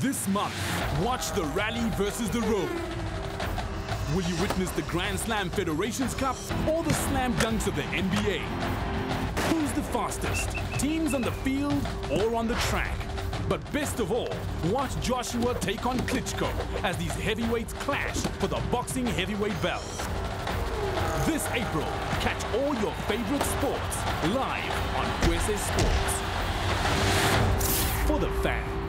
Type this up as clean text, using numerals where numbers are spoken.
This month, watch the rally versus the road. Will you witness the Grand Slam Federations Cup or the slam dunks of the NBA? Who's the fastest? Teams on the field or on the track? But best of all, watch Joshua take on Klitschko as these heavyweights clash for the boxing heavyweight belt. This April, catch all your favorite sports live on Kwese Sports. For the fans.